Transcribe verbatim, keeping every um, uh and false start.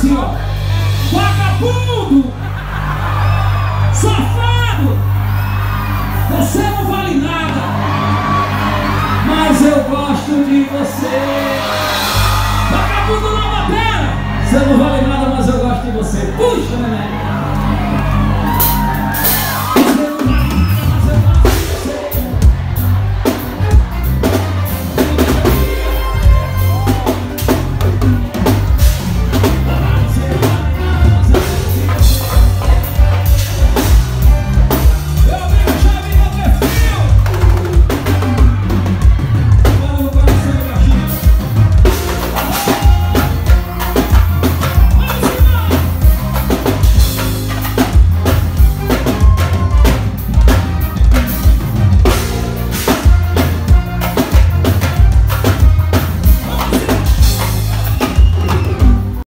assim, ó. Vagabundo! Safado! Você não vale nada, mas eu gosto de você. Vagabundo não batera! Você não vale nada, mas eu gosto de você. Puxa, né?